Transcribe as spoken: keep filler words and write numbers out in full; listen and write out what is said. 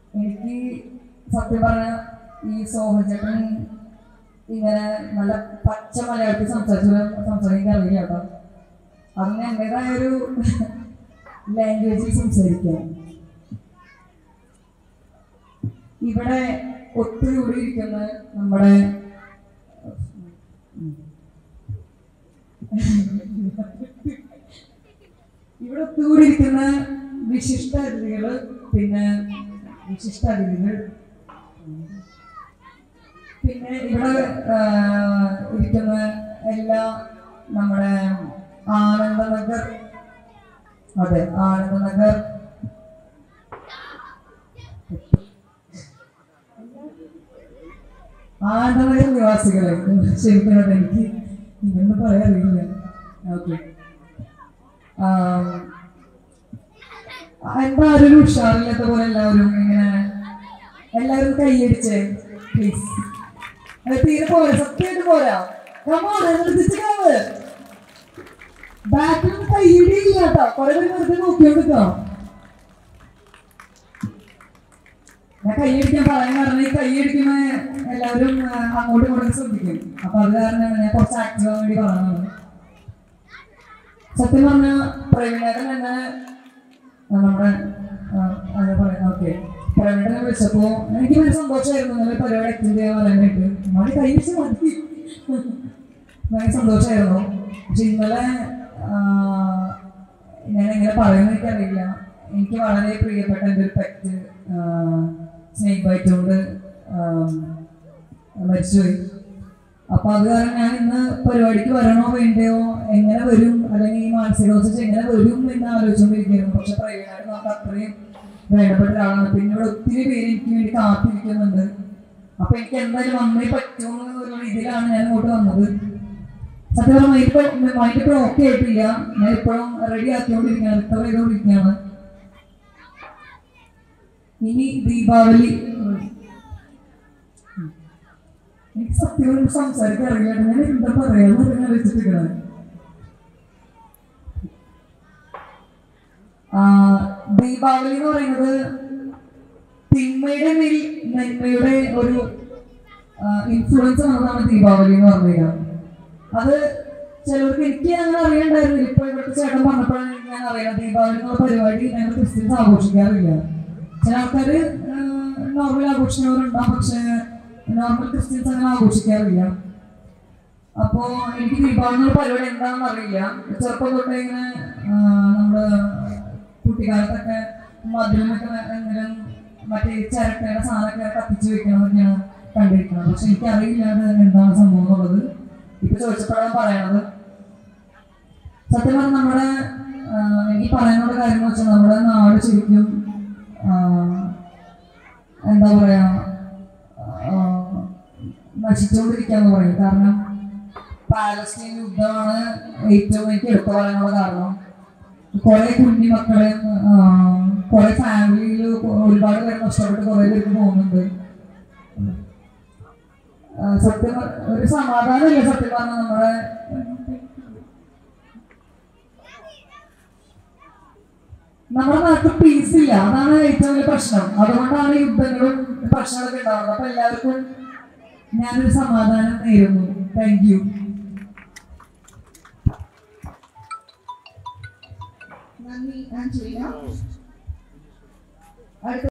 എനിക്ക് സത്യം പറഞ്ഞ ഈ സോഹചേട്ടൻ ഇങ്ങനെ നല്ല പച്ച മലയാളത്തിൽ സംസാരിച്ചു സംസാരിക്കാൻ അറിയില്ല കേട്ടോ. അതിന് എൻ്റെതായ ഒരു ലാംഗ്വേജിൽ സംസാരിക്കാം. ഇവിടെ ഒത്തുകൂടിയിരിക്കുന്ന നമ്മുടെ ഇവിടെ ഒത്തുകൂടിയിരിക്കുന്ന വിശിഷ്ട അതിഥികള് പിന്നെ വിശിഷ്ട അതിഥികൾ പിന്നെ ഇവിടെ ഇരിക്കുന്ന എല്ലാ നമ്മുടെ ആനന്ദനഗർ അതെ ആനന്ദനഗർ ആനന്ദനഗർ നിവാസികളെ ശരിക്കും എനിക്ക് ഇതൊന്നും പറയാറില്ല. ഓക്കെ, എന്താ ഒരു ഉഷാറില്ലാത്ത പോലെ എല്ലാവരും ഇങ്ങനെ എല്ലാവരും കൈയടിച്ച് പ്ലീസ്. തീരെ പോരാ, സത്യമായിട്ട് പോരാ. ബാക്കിൽ കൈയടിയില്ല കേട്ടോ. കുറെ പേര് വെറുതെ നോക്കിയോണ്ടിരിക്കോ. ഞാൻ കൈയടിക്കാൻ പറയാൻ കാരണം ഈ കൈയടിക്കുമ്പോ എല്ലാവരും അങ്ങോട്ടും ഇങ്ങോട്ടും ശ്രദ്ധിക്കും. അപ്പൊ അത് കാരണം ഞാൻ കുറച്ച് ആക്റ്റീവ് ആവാൻ വേണ്ടി പറഞ്ഞത്. സത്യം പറഞ്ഞ പ്രവീണേട്ടൻ തന്നെ നമ്മുടെ എന്താ പറയാ ഓക്കെ പ്രവീണേട്ടനെ വിളിച്ചപ്പോ എനിക്ക് ഭയങ്കര സന്തോഷമായിരുന്നു. നല്ല പരിപാടി അറ്റൻഡ് ചെയ്യാൻ പറയാനായിട്ട്. മതി കൈവച്ച് മതി ഭയങ്കര സന്തോഷമായിരുന്നു. പക്ഷെ ഇന്നലെ ഞാൻ എങ്ങനെ പറയുന്നത് എനിക്കറിയില്ല. എനിക്ക് വളരെ പ്രിയപ്പെട്ട എൻ്റെ ഒരു പെറ്റ് സ്നേക് ബൈറ്റ് കൊണ്ട് മരിച്ചുപോയി. അപ്പൊ അത് കാരണം ഞാൻ ഇന്ന് പരിപാടിക്ക് വരണോ വേണ്ടയോ, എങ്ങനെ വരും, അല്ലെങ്കിൽ ഈ മാനസികാവസ്ഥ എങ്ങനെ വരും എന്ന് ആലോചിച്ചുകൊണ്ടിരിക്കുന്നു. പക്ഷെ പ്രവീണായിട്ട് നമുക്ക് അത്രയും വേണ്ടപ്പെട്ട ഒരാളാണ്. പിന്നെ ഇവിടെ ഒത്തിരി പേര് എനിക്ക് വേണ്ടി കാത്തിരിക്കുന്നുണ്ട്. അപ്പൊ എനിക്ക് എന്തായാലും വന്നേ പറ്റുമെന്നുള്ള രീതിയിലാണ് ഞാൻ ഇങ്ങോട്ട് വന്നത്. സത്യം പറഞ്ഞാൽ മൈൻഡ് മൈൻഡ് ഇപ്പോഴും ഓക്കെ ആയിട്ടില്ല. ഞാൻ ഇപ്പോഴും റെഡി ആക്കിക്കൊണ്ടിരിക്കുകയാണ്, റിക്കവർ ചെയ്തുകൊണ്ടിരിക്കുകയാണ്. ഇനി ദീപാവലി എനിക്ക് സത്യം സംസാരിക്കാൻ അറിയില്ല. ഞാൻ എന്താ പറയാന്ന് പറഞ്ഞാൽ ആലോചിച്ചിട്ടിരിക്കുന്നത്. ദീപാവലി എന്ന് പറയുന്നത് തിന്മയുടെ മേൽ നന്മയുടെ ഒരു ഇൻഫ്ലുവൻസ് വന്നതാണ് ദീപാവലി എന്ന് പറഞ്ഞാൽ. അത് ചിലർക്ക് എനിക്ക് അങ്ങനെ അറിയണ്ടായിരുന്നില്ല. ഇപ്പൊ ഇവിടുത്തെ ചേട്ടൻ പറഞ്ഞപ്പോഴാണ് ഞാൻ അറിയാം ദീപാവലി എന്നുള്ള പരിപാടി ഞങ്ങൾ ക്രിസ്ത്യൻസ് ആഘോഷിക്കാറില്ല. ചില ആൾക്കാർ നോർമൽ ആഘോഷിക്കുന്നവരുണ്ടാവും, പക്ഷെ നോർമൽ ക്രിസ്ത്യൻസ് അങ്ങനെ ആഘോഷിക്കാറില്ല. അപ്പോ എനിക്ക് ദീപാവലി എന്നുള്ള പരിപാടി എന്താണെന്ന് അറിയില്ല. ചെറുപ്പം തൊട്ടേ ഇങ്ങനെ നമ്മള് കുട്ടിക്കാലത്തൊക്കെ മധുരമൊക്കെ എന്തെങ്കിലും മറ്റേ ചിരട്ടയുടെ സാധനമൊക്കെ കത്തിച്ച് വെക്കണമെന്നൊക്കെയാണ് കണ്ടിരിക്കുന്നത്. പക്ഷെ എനിക്കറിയില്ല അത് എന്താണ് സംഭവം എന്നുള്ളത്. ഇപ്പൊ ചോദിച്ചപ്പോഴാണ് പറയണത്. സത്യം പറഞ്ഞാൽ നമ്മുടെ എനിക്ക് പറയാനുള്ള കാര്യം എന്ന് വെച്ചാൽ നമ്മുടെ നാട് ശരിക്കും എന്താ പറയാ നശിച്ചുകൊണ്ടിരിക്കാന്ന് പറയും. കാരണം പാലസ്തീൻ യുദ്ധമാണ് ഏറ്റവും എനിക്ക് എടുത്തു പറയാനുള്ള കാരണം. കുറെ കുഞ്ഞു മക്കളെ കുറെ ഫാമിലിയിൽ ഒരുപാട് പേര് നഷ്ടപ്പെട്ട് കുറെ പേർക്ക് പോകുന്നുണ്ട്. സത്യം ഒരു സമാധാനമില്ല സത്യം പറഞ്ഞാൽ നമ്മുടെ നമ്മുടെ നാട്ടിൽ പീസ് ഇല്ല. അതാണ് ഏറ്റവും വലിയ പ്രശ്നം. അതുകൊണ്ടാണ് യുദ്ധങ്ങളും പ്രശ്നങ്ങളൊക്കെ ഉണ്ടാവുന്നത്. അപ്പൊ എല്ലാവർക്കും ഞാനൊരു സമാധാനം നേരുന്നു. Thank you. നന്ദി ആഞ്ചലിന.